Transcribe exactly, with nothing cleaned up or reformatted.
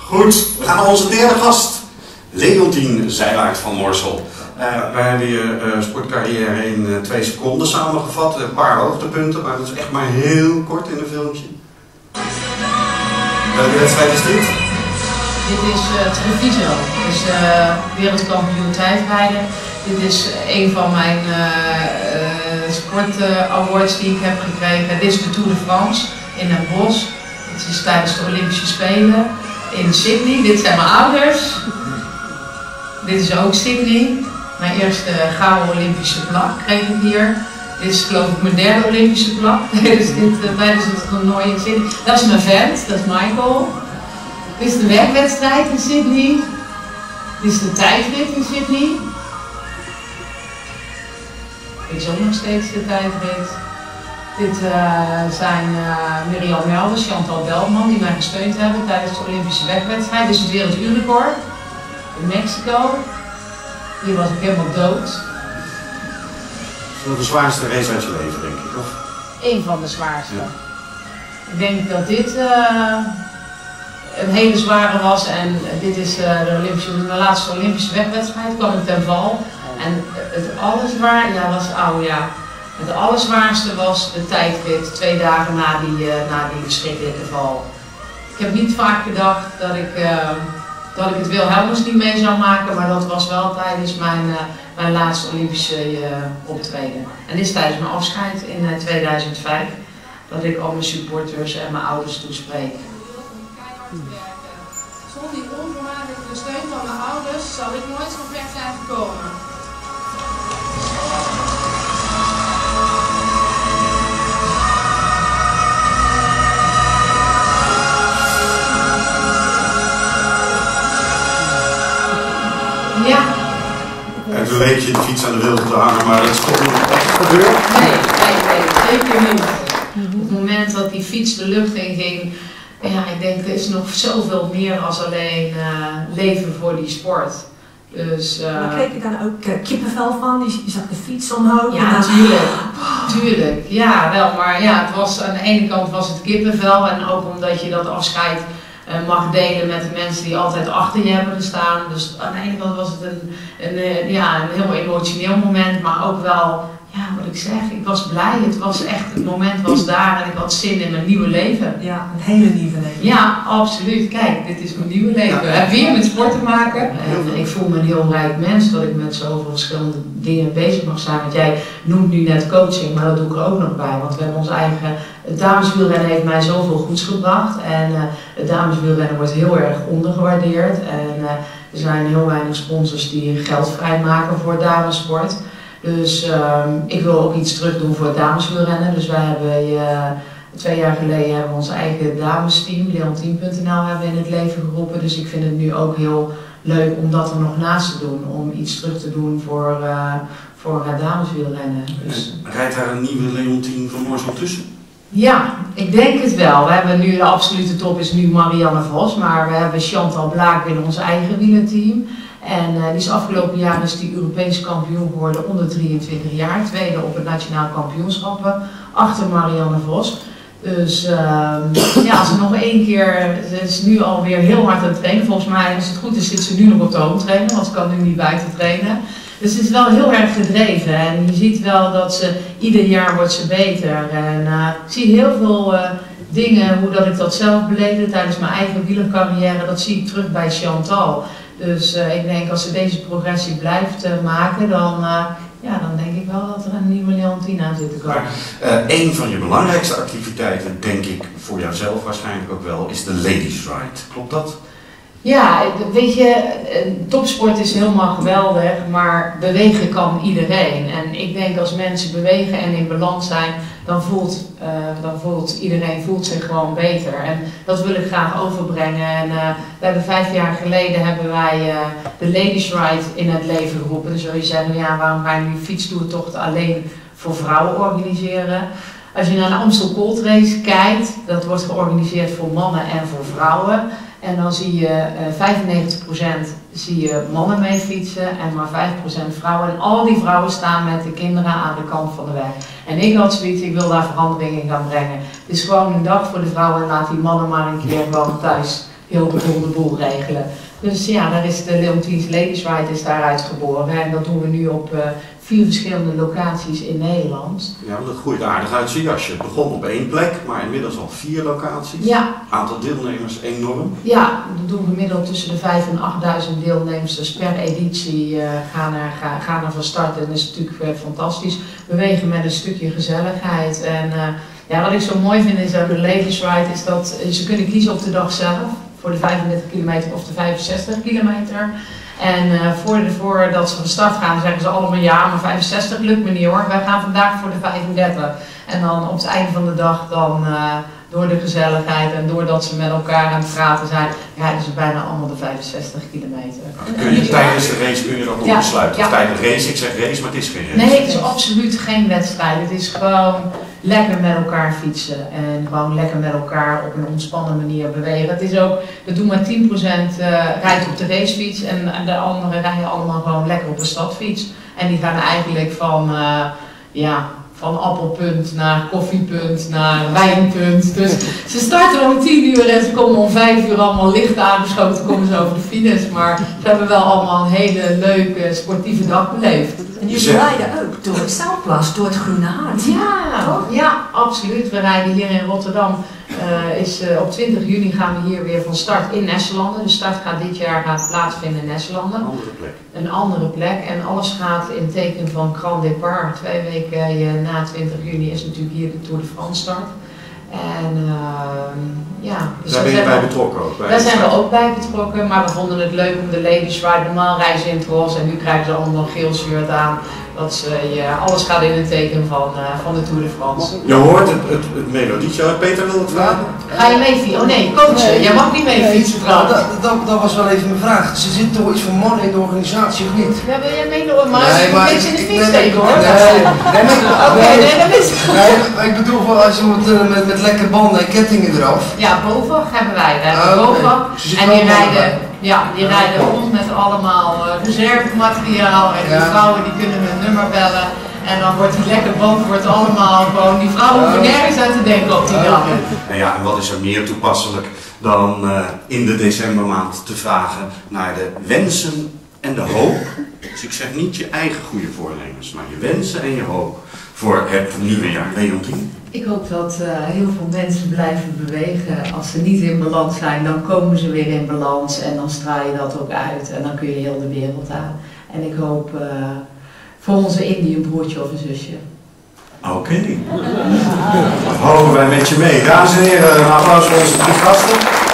Goed, we gaan naar onze derde gast. Leontien Zeilaert van Morsel. Uh, wij hebben je uh, sportcarrière in uh, twee seconden samengevat. Een paar hoogtepunten, maar dat is echt maar heel kort in een filmpje. Welke wedstrijd is dit? Dit is uh, Treviso, dus uh, wereldkampioen tijdrijden. Dit is een van mijn uh, uh, sport uh, awards die ik heb gekregen. Dit is de Tour de France in Den Bosch. Dit is tijdens de Olympische Spelen in Sydney. Dit zijn mijn ouders. Dit is ook Sydney. Mijn eerste gouden Olympische plak kreeg ik hier. Dit is geloof ik mijn derde Olympische plak tijdens, dit, uh, tijdens het toernooi in Sydney. Dat is mijn vent, dat is Michael. Dit is de werkwedstrijd in Sydney. Dit is de tijdrit in Sydney. Dit is ook nog steeds de tijdrit. Dit uh, zijn uh, Mirjam Melders, Chantal Beltman die mij gesteund hebben tijdens de Olympische wegwedstrijd. Dit is het werelduurrecord in Mexico. Hier was ik helemaal dood. Dat is de zwaarste race uit je leven, denk ik, of? Eén van de zwaarste. Ja. Ik denk dat dit uh, een hele zware was en dit is uh, de, Olympische, de laatste Olympische wegwedstrijd, kwam ik ten val. En het allerzwaar, ja dat is oud ja. Het allerzwaarste was de tijdrit, twee dagen na die, uh, na die verschrikkelijke val. Ik heb niet vaak gedacht dat ik, uh, dat ik het Wilhelmus niet mee zou maken, maar dat was wel tijdens mijn, uh, mijn laatste Olympische uh, optreden. En dit is tijdens mijn afscheid in uh, tweeduizend vijf, dat ik al mijn supporters en mijn ouders toespreek. Zonder die onvoorwaardelijke steun van mijn ouders zal ik nooit zo ver zijn gekomen. Ja. En toen leek je de fiets aan de wilde te hangen, maar dat is toch niet echt gebeurd? Nee, nee, nee, zeker niet. Op het moment dat die fiets de lucht in ging, ja, ik denk er is nog zoveel meer als alleen uh, leven voor die sport. Dus, uh, maar kreeg je dan ook uh, kippenvel van? Je, je zag de fiets omhoog? Ja, natuurlijk. Tuurlijk. Ja, wel. Maar ja, het was, aan de ene kant was het kippenvel en ook omdat je dat afscheid uh, mag delen met de mensen die altijd achter je hebben gestaan. Dus aan de ene kant was het een, een, een, ja, een heel emotioneel moment, maar ook wel, ja, wat ik zeg, ik was blij. Het was echt, het moment was daar en ik had zin in mijn nieuwe leven. Ja, een hele nieuwe leven. Ja, absoluut. Kijk, dit is mijn nieuwe leven. Ja. Heb weer met sport te maken. En ik voel me een heel rijk mens dat ik met zoveel verschillende dingen bezig mag zijn. Want jij noemt nu net coaching, maar dat doe ik er ook nog bij. Want we hebben ons eigen, het dameswielrennen heeft mij zoveel goeds gebracht. En uh, het dameswielrennen wordt heel erg ondergewaardeerd. En uh, er zijn heel weinig sponsors die geld vrijmaken voor damesport. Dus um, ik wil ook iets terug doen voor het dameswielrennen. Dus wij hebben uh, twee jaar geleden hebben we ons eigen damesteam, leontien punt n l, hebben in het leven geroepen. Dus ik vind het nu ook heel leuk om dat er nog naast te doen. Om iets terug te doen voor, uh, voor het dameswielrennen. Dus. Rijdt daar een nieuwe Leontien van Morsel tussen? Ja, ik denk het wel. We hebben nu de absolute top is nu Marianne Vos, maar we hebben Chantal Blaak in ons eigen wielerteam. En uh, die is afgelopen jaar is die Europees kampioen geworden onder drieëntwintig jaar, tweede op het nationaal kampioenschappen, achter Marianne Vos. Dus uh, ja, als ze nog één keer, ze is nu alweer heel hard aan het trainen, volgens mij als het goed is zit ze nu nog op de home trainen, want ze kan nu niet buiten trainen. Dus ze is wel heel erg gedreven en je ziet wel dat ze ieder jaar wordt ze beter. En uh, ik zie heel veel uh, dingen, hoe dat ik dat zelf beleefde tijdens mijn eigen wielercarrière, dat zie ik terug bij Chantal. Dus uh, ik denk als ze deze progressie blijft uh, maken, dan, uh, ja, dan denk ik wel dat er een nieuwe Leontien aan zit te komen. Maar uh, een van je belangrijkste activiteiten, denk ik voor jouzelf waarschijnlijk ook wel, is de Ladies Ride. Klopt dat? Ja, weet je, topsport is helemaal geweldig, maar bewegen kan iedereen. En ik denk als mensen bewegen en in balans zijn, dan voelt, uh, dan voelt iedereen voelt zich gewoon beter. En dat wil ik graag overbrengen. En uh, we hebben vijf jaar geleden hebben wij uh, de Ladies Ride in het leven geroepen. Dan zul je zeggen, ja, waarom ga je nu fietstoertochten alleen voor vrouwen organiseren? Als je naar de Amstel Gold Race kijkt, dat wordt georganiseerd voor mannen en voor vrouwen. En dan zie je uh, vijfennegentig procent zie je mannen mee fietsen en maar vijf procent vrouwen. En al die vrouwen staan met de kinderen aan de kant van de weg. En ik had zoiets, ik wil daar verandering in gaan brengen. Het is gewoon een dag voor de vrouwen en laat die mannen maar een keer gewoon thuis heel de boel de boel regelen. Dus ja, daar is de Leontiens Ladies Ride is daaruit geboren. En dat doen we nu op uh, vier verschillende locaties in Nederland. Ja, dat groeit aardig uit zijn jasje. Het begon op één plek, maar inmiddels al vier locaties. Ja. Aantal deelnemers enorm. Ja, we doen gemiddeld tussen de vijfduizend en achtduizend deelnemers dus per editie uh, gaan, er, gaan, gaan er van start. En dat is natuurlijk uh, fantastisch. Bewegen met een stukje gezelligheid. En uh, ja, wat ik zo mooi vind is aan de Ladies Ride is dat uh, ze kunnen kiezen op de dag zelf. Voor de vijfendertig kilometer of de vijfenzestig kilometer. En uh, voor de, voordat ze van start gaan zeggen ze allemaal ja, maar vijfenzestig lukt me niet hoor. Wij gaan vandaag voor de vijfendertig. En dan op het einde van de dag dan uh, door de gezelligheid en doordat ze met elkaar aan het praten zijn, rijden ze bijna allemaal de vijfenzestig kilometer. Ja, kun je tijdens de race kun je dat nog ja, besluiten? Ja. Of tijdens de race, ik zeg race, maar het is geen race. Nee, het is absoluut geen wedstrijd. Het is gewoon lekker met elkaar fietsen en gewoon lekker met elkaar op een ontspannen manier bewegen. Het is ook, we doen maar tien procent uh, rijdt op de racefiets en de anderen rijden allemaal gewoon lekker op de stadfiets. En die gaan eigenlijk van, uh, ja, van appelpunt naar koffiepunt naar wijnpunt. Dus ze starten om tien uur en ze komen om vijf uur allemaal licht aangeschoten, komen ze over de finish. Maar ze hebben wel allemaal een hele leuke sportieve dag beleefd. En jullie rijden ook door het Zuidplas, door het Groene Hart. Ja, toch? Ja, absoluut. We rijden hier in Rotterdam. Uh, is, uh, op twintig juni gaan we hier weer van start in Nesselanden. De start gaat dit jaar gaat plaatsvinden in Nesselanden. Een andere plek. Een andere plek. En alles gaat in teken van Grand Départ. Twee weken uh, na twintig juni is natuurlijk hier de Tour de France start. En uh, ja, dus daar ben je bij betrokken ook? Bij daar zijn we ook bij betrokken, maar we vonden het leuk om de ladies ride normaal reizen in het roze en nu krijgen ze allemaal een geel shirt aan. Dat ze, ja, alles gaat in het teken van, uh, van de Tour de France. Je hoort het, het, het melodietje. Peter wil het vragen? Ga je mee fietsen? Oh nee, coachen. Nee, jij mag niet mee fietsen trouwens. Dat, dat, dat was wel even mijn vraag. Ze zit toch iets van mannen in de organisatie of niet? Ja, wil jij meedoen? Maar nee, maar ik in de fiets steken hoor. Nee, nee, nee, Oké, nee, dat is nee, ik bedoel wel als je moet uh, met, met lekke banden en kettingen eraf. Ja, BOVAG hebben wij. We hebben ah, BOVAG. okay. En die rijden, ja, die rijden rond met allemaal uh, reservemateriaal. En die ja. vrouwen die kunnen hun nummer bellen. En dan wordt die lekker band wordt allemaal gewoon, die vrouwen hoeven nergens aan te denken op die dag. Nou ja, en wat is er meer toepasselijk dan uh, in de decembermaand te vragen naar de wensen en de hoop. Dus ik zeg niet je eigen goede voornemens, maar je wensen en je hoop voor het nieuwe jaar. Leontien? Ik hoop dat uh, heel veel mensen blijven bewegen. Als ze niet in balans zijn, dan komen ze weer in balans en dan straal je dat ook uit. En dan kun je heel de wereld aan. En ik hoop uh, voor onze Indie een broertje of een zusje. Oké. Okay. Dat hopen wij met je mee. Dames en heren, een applaus voor onze drie gasten.